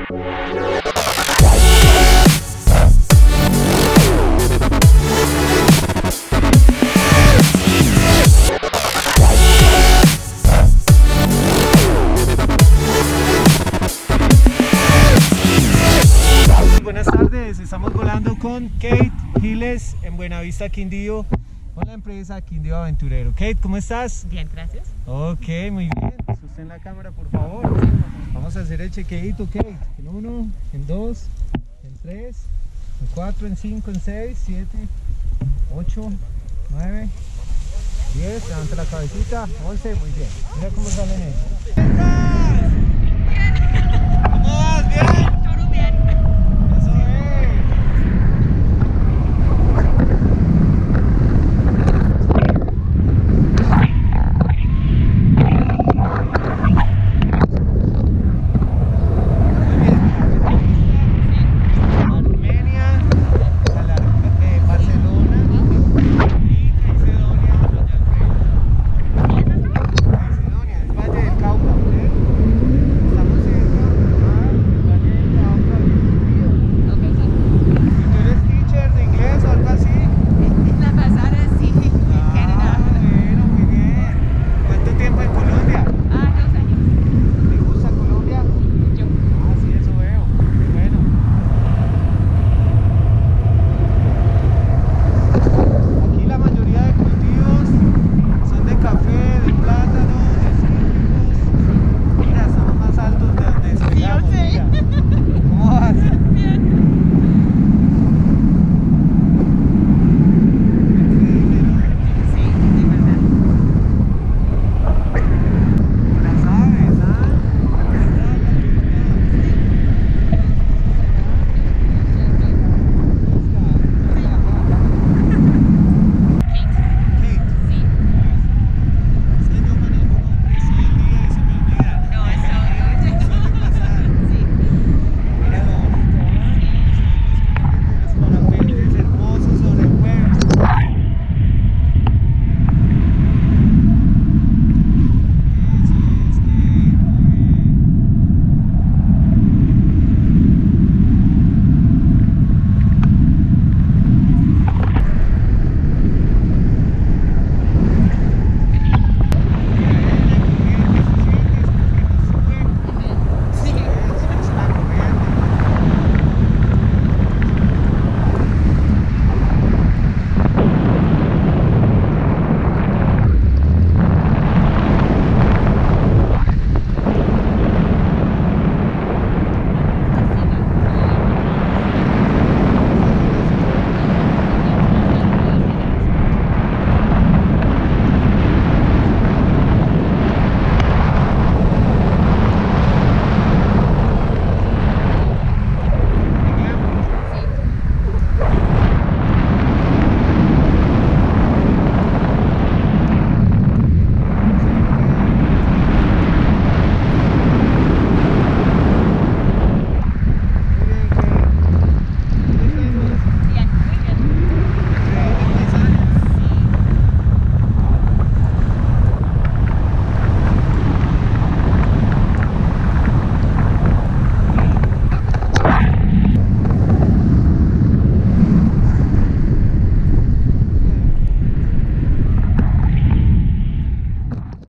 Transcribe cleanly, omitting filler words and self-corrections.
Buenas tardes, estamos volando con Kate Giles en Buenavista, Quindío, con la empresa Quindío Aventurero. Kate, ¿cómo estás? Bien, gracias. Ok, muy bien. Sostén la cámara, por favor. Vamos a hacer el chequeito, Kate. En 1, en 2, en 3, en 4, en 5, en 6, 7, 8, 9, 10. Levanta la cabecita. 11, muy bien. Mira cómo salen ellos.